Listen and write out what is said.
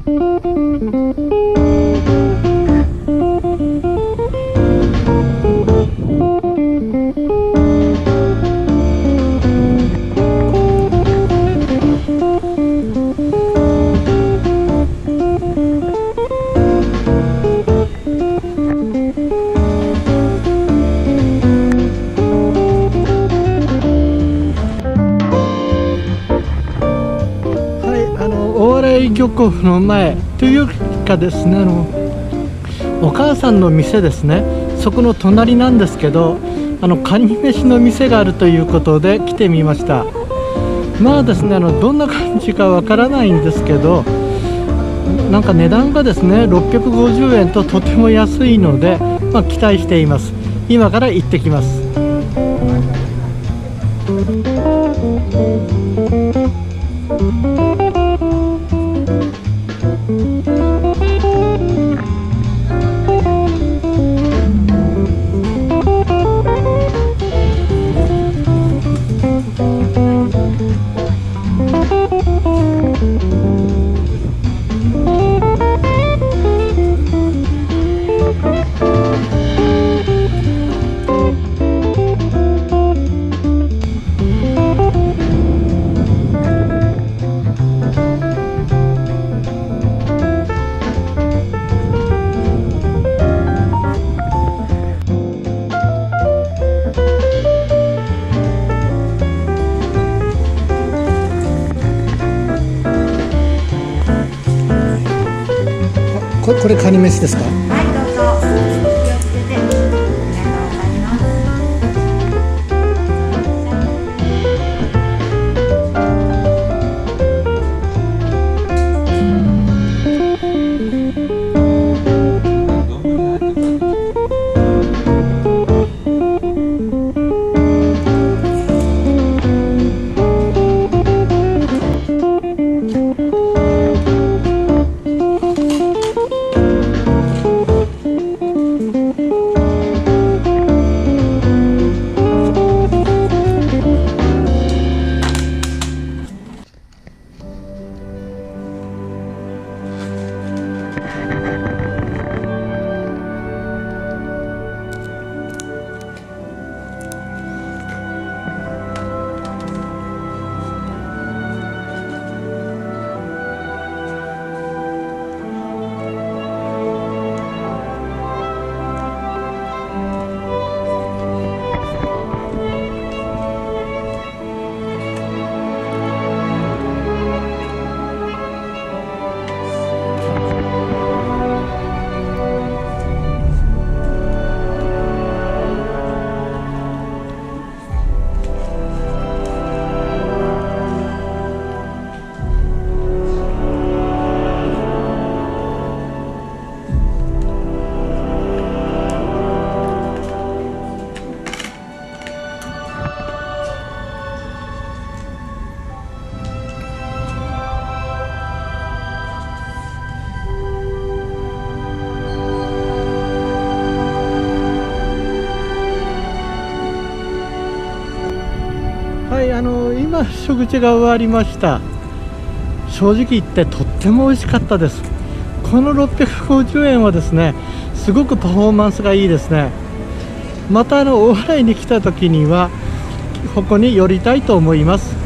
漁港の前というかですね、お母さんの店ですね、そこの隣なんですけど、カニ飯の店があるということで来てみました。まあですね、どんな感じかわからないんですけど、なんか値段がですね650円ととても安いので、期待しています。今から行ってきます。これカニ飯ですか？ はい、どうぞ。気をつけて。ありがとうございます。 今食事が終わりました。正直言ってとっても美味しかったです。この650円はですね、すごくパフォーマンスがいいですね。また大洗に来た時にはここに寄りたいと思います。